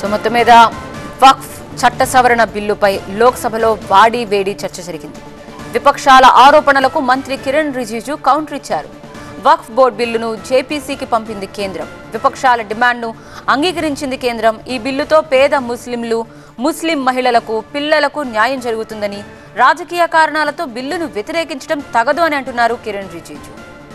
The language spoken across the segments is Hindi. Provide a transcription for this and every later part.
మొత్తం మీద వక్ఫ్ చట్ట సవరణ బిల్లుపై లోక్సభలో వాడి వేడి చర్చ జరిగింది. విపక్షాల ఆరోపణలకు మంత్రి కిరణ్ రిజిజు కౌంటర్ ఇచ్చారు. వక్ఫ్ బోర్డు బిల్లును జేపీసీకి పంపింది కేంద్రం. విపక్షాల డిమాండ్ను అంగీకరించింది కేంద్రం. ఈ బిల్లుతో పేద ముస్లింలు, ముస్లిం మహిళలకు, పిల్లలకు న్యాయం జరుగుతుందని, రాజకీయ కారణాలతో బిల్లును వ్యతిరేకించడం తగదు అని అంటున్నారు కిరణ్ రిజిజు.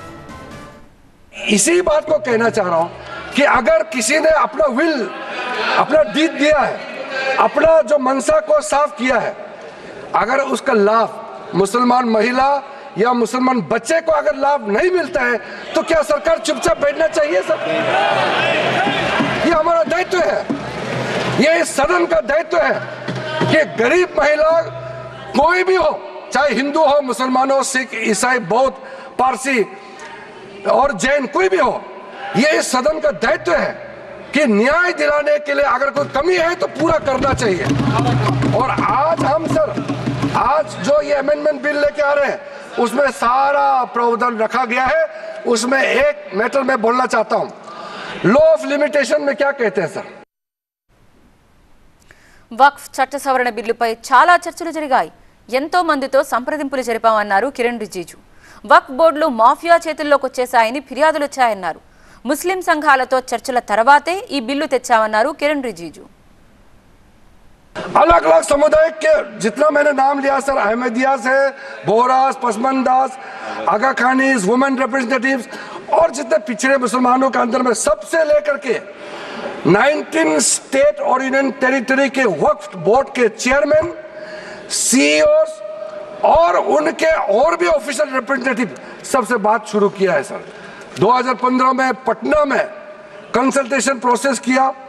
इसी बात को कहना चाह रहा हूं कि अगर किसी ने अपना विल, अपना डीड दिया है, अपना जो मनसा को साफ किया है, अगर उसका लाभ मुसलमान महिला या मुसलमान बच्चे को अगर लाभ नहीं मिलता है तो क्या सरकार चुपचाप बैठना चाहिए? सर, ये हमारा दायित्व है, ये इस सदन का दायित्व है कि गरीब महिला कोई भी हो, चाहे हिंदू हो, मुसलमान हो, सिख, ईसाई, बौद्ध, पारसी और जैन, कोई भी हो, ये इस सदन का दायित्व है कि न्याय दिलाने के लिए अगर कोई कमी है तो पूरा करना चाहिए। और आज हम सर, आज जो ये अमेंडमेंट बिल लेके आ रहे हैं उसमें सारा प्रावधान रखा गया है। उसमें एक मैटर में बोलना चाहता हूं, लॉ ऑफ लिमिटेशन में क्या कहते हैं सर? వక్ఫ్ చట్ట సవరణ బిల్లుపై చాలా చర్చలు జరిగాయి. ఎంతో మందితో సంప్రదింపులు జరిపామన్నారు కిరణ్ రిజిజు. వక్ఫ్ బోర్డులు మాఫియా చేతుల్లోకి వచ్చేశాయని ఫిర్యాదులు వచ్చాయన్నారు. ముస్లిం సంఘాలతో చర్చల తర్వాతే ఈ బిల్లు తెచ్చామన్నారు కిరణ్ రిజిజు. अलग अलग समुदाय के जितना मैंने नाम लिया सर, अहमदियास है, बोहरास, पसमंदास, आगा खानीज, वुमेन रिप्रेजेंटेटिव्स और जितने पिछड़े मुसलमानों के अंदर में सबसे लेकर के 19 स्टेट और यूनियन टेरिटरी के वक्फ बोर्ड के चेयरमैन, सीईओस और उनके और भी ऑफिशियल रिप्रेजेंटेटिव सबसे बात शुरू किया है सर। 2015 में पटना में कंसल्टेशन प्रोसेस किया,